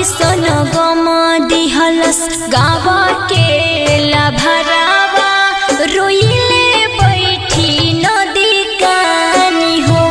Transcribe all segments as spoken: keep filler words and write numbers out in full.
ऐसन गम दिहलस गाँव के लभरावा रोइले बैठी नदी कानी हो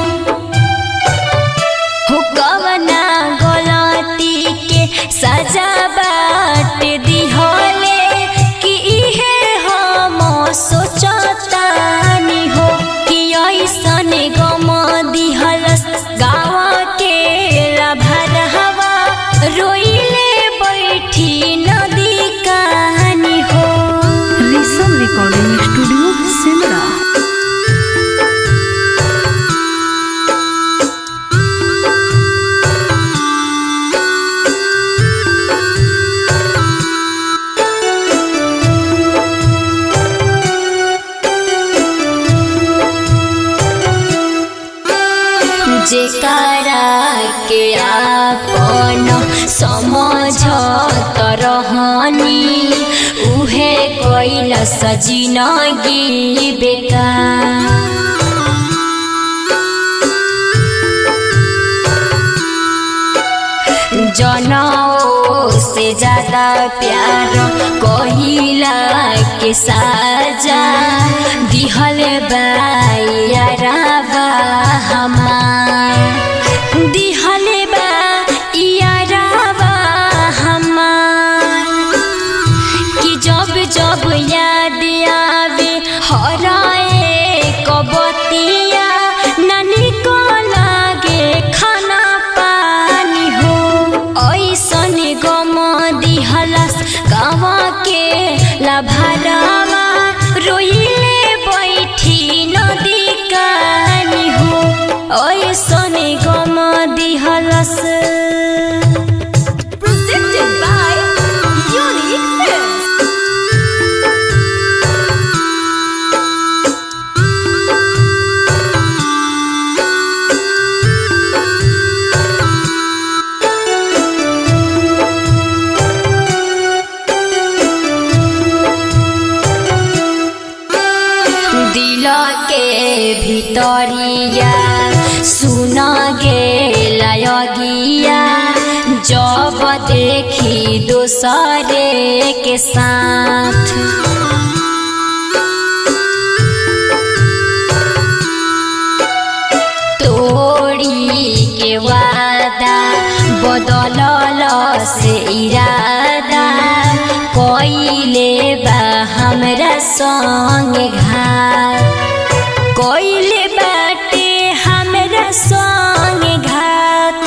हो कवना गलती के सजा बाट दिहले कि इहे हम सोचतानी हो कि ऐसन गम दिहलस गाँव के लभरावा रोइले बैठी नदी कहानी हो। रेशम रिकॉर्डिंग स्टूडियो सिमरा। जेकरा के आपन समझत रहनी उहे कैलस जिंदगी बेकार। जनों से ज्यादा प्यार कहिला के साजा दिहल बायरावा हमार दिहल बायरावा हमार कि जब जब याद आवे हराए कबतिया नानी को लागे खाना पानी हो। ऐसन गम दिहलस गाँव के लभरावा रोइले बैठी नदी कानी हो। ऐसन गम दिहलस। Presented by Unique Films। दिल के भितरिया सुन गेला यगिया जब देखी दोसरे के साथ तोड़ी के वादा बदलल से इरादा कोइले बा हमरा संग घात कोइले बाटे हमरा संग घात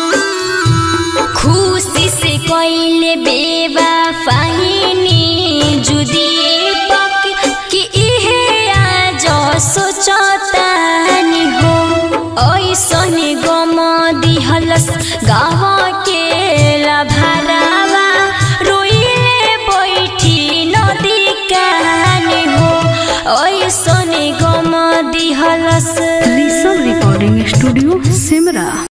खुशी से कोइले बेवफाइनी जुदी पक कि इहे आज सोचतानी हो। ऐसन गम दिहलस गाँव के लभरावा रोइले बैठी नदी कहानी हो। ऐसन गम दिहलस। रेशम रिकॉर्डिंग स्टूडियो सिमरा।